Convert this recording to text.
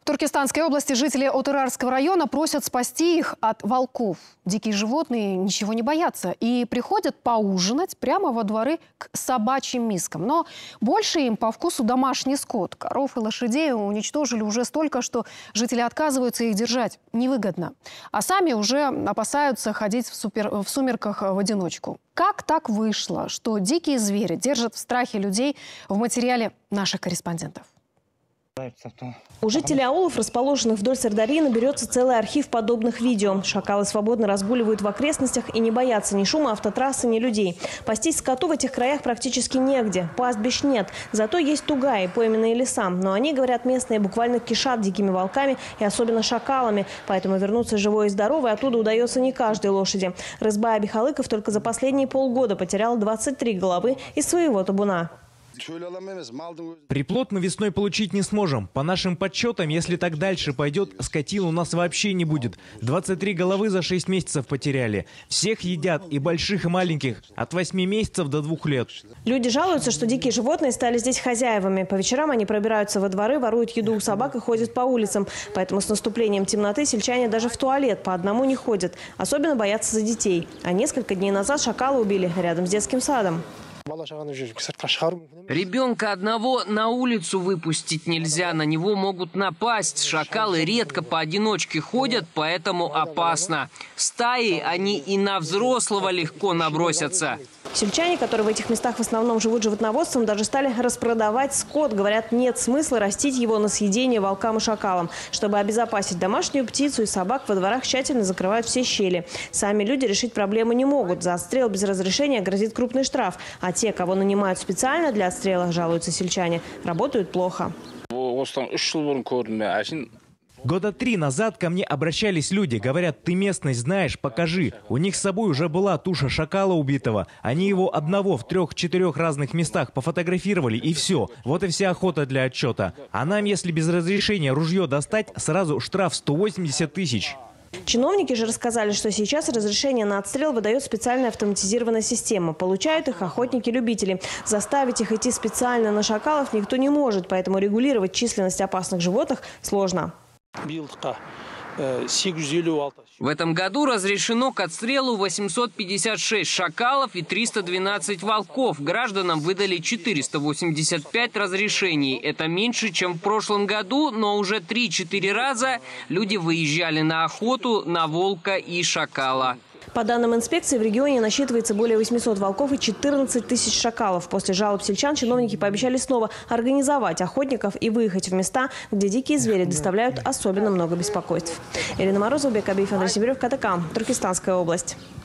В Туркестанской области жители Отырарского района просят спасти их от волков. Дикие животные ничего не боятся и приходят поужинать прямо во дворы к собачьим мискам. Но больше им по вкусу домашний скот. Коров и лошадей уничтожили уже столько, что жители отказываются их держать. Невыгодно. А сами уже опасаются ходить в сумерках в одиночку. Как так вышло, что дикие звери держат в страхе людей, в материале наших корреспондентов? У жителей аулов, расположенных вдоль Сырдарьи, наберется целый архив подобных видео. Шакалы свободно разгуливают в окрестностях и не боятся ни шума автотрассы, ни людей. Пастись скоту в этих краях практически негде. Пастбищ нет. Зато есть тугаи, пойменные леса. Но они, говорят местные, буквально кишат дикими волками и особенно шакалами. Поэтому вернуться живой и здоровой оттуда удается не каждой лошади. Рызбай Абихалыков только за последние полгода потерял 23 головы из своего табуна. Приплод мы весной получить не сможем. По нашим подсчетам, если так дальше пойдет, скотин у нас вообще не будет. 23 головы за 6 месяцев потеряли. Всех едят, и больших, и маленьких, от 8 месяцев до 2 лет. Люди жалуются, что дикие животные стали здесь хозяевами. По вечерам они пробираются во дворы, воруют еду у собак и ходят по улицам. Поэтому с наступлением темноты сельчане даже в туалет по одному не ходят. Особенно боятся за детей. А несколько дней назад шакала убили рядом с детским садом. Ребенка одного на улицу выпустить нельзя, на него могут напасть. Шакалы редко поодиночке ходят, поэтому опасно. Стаи они и на взрослого легко набросятся. Сельчане, которые в этих местах в основном живут животноводством, даже стали распродавать скот. Говорят, нет смысла растить его на съедение волкам и шакалам. Чтобы обезопасить домашнюю птицу и собак, во дворах тщательно закрывают все щели. Сами люди решить проблему не могут. За отстрел без разрешения грозит крупный штраф. А те, кого нанимают специально для отстрела, жалуются сельчане, работают плохо. Года 3 назад ко мне обращались люди. Говорят, ты местность знаешь, покажи. У них с собой уже была туша шакала убитого. Они его одного в 3-4 разных местах пофотографировали, и все. Вот и вся охота для отчета. А нам, если без разрешения ружье достать, сразу штраф 180 тысяч. Чиновники же рассказали, что сейчас разрешение на отстрел выдает специальная автоматизированная система. Получают их охотники-любители. Заставить их идти специально на шакалов никто не может, поэтому регулировать численность опасных животных сложно. В этом году разрешено к отстрелу 856 шакалов и 312 волков. Гражданам выдали 485 разрешений. Это меньше, чем в прошлом году, но уже 3-4 раза люди выезжали на охоту на волка и шакала. По данным инспекции, в регионе насчитывается более 800 волков и 14 тысяч шакалов. После жалоб сельчан чиновники пообещали снова организовать охотников и выехать в места, где дикие звери доставляют особенно много беспокойств. Ирина Морозова, Бек Абиев, Андрей Сибирев, КТК, Туркестанская область.